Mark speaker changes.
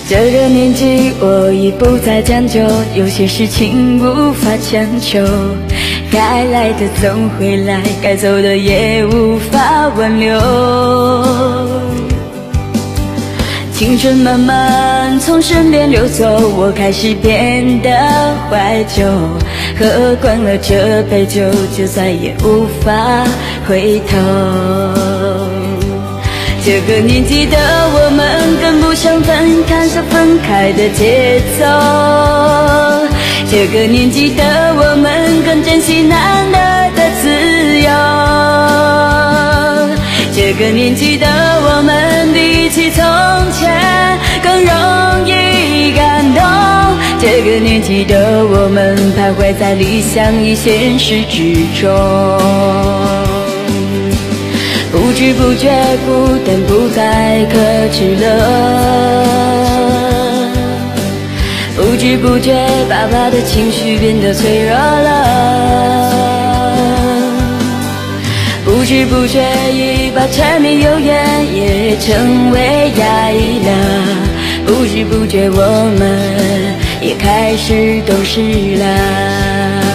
Speaker 1: 这个年纪我已不再将就，有些事情无法强求，该来的总会来，该走的也无法挽留。青春慢慢从身边流走，我开始变得怀旧，喝惯了这杯酒，就再也无法回头。这个年纪的我们更不想分开，上分开的节奏。这个年纪的我们更珍惜难得的自由。这个年纪的我们比起从前更容易感动。这个年纪的我们徘徊在理想与现实之中。不知不觉孤单不再可耻了，不知不觉爸爸的情绪变得脆弱了，不知不觉已把柴米油盐也成为压抑了，不知不觉我们也开始懂事了。